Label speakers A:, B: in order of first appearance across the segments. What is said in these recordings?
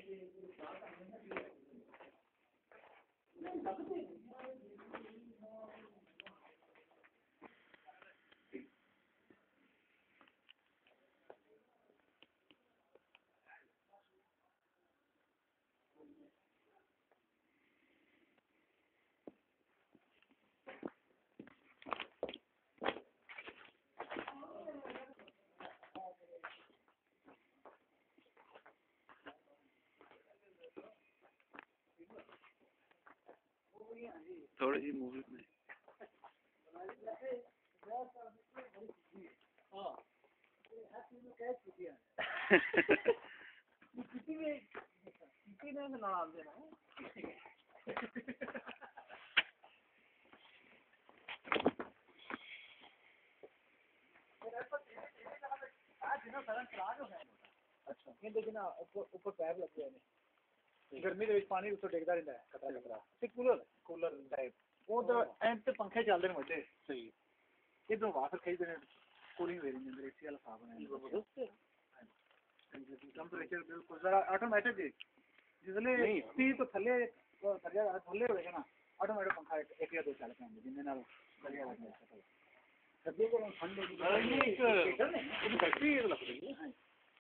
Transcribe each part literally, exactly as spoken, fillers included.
A: थोड़ी सी मूवी में
B: अच्छा ये देखिए ना ऊपर ऊपर पैप लगे हैं गर्मी के पानी उत्ते डिगदा रहता है कतरा कतरा ते कूलर कूलर टाइप वो तो एंड ते पंखे चलते हैं मुझे सही इधरों बाहर खींचते हैं कूलिंग वेरिएंट अंदर एसी वाला साफ है टेंपरेचर बिल्कुल जरा ऑटोमेटिक है जिसले तीस तो थल्ले थल्ले थल्ले होएगा ना ऑटोमेटिक पंखा एक या दो चल पे आंदे जिन्ने नाल बढ़िया लगदा है सभी को ठंडे की नहीं एक फैक्ट्री है लग रही है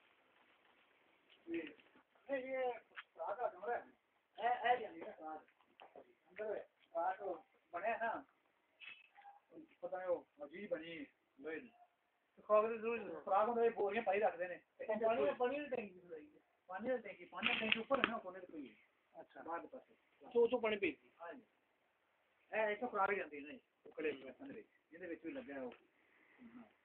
B: ये ये सादा कमरा है ए ए यानी ना अंदर रात बने ना पता नहीं वो मजीद बनी लोहे तो खाकर जरूर खराब होने की बोरियां पाई रखते हैं पानी पानी की टैंकी पानी की टैंकी पानी की टैंकी ऊपर है ना कोने पे ही अच्छा बाद पासे सो सो पानी पी हां जी ए एक तो खराब ही जाती है नहीं उकड़े अंदर जिंदे ਵਿੱਚ ਵੀ ਲੱਗਿਆ ਉਹ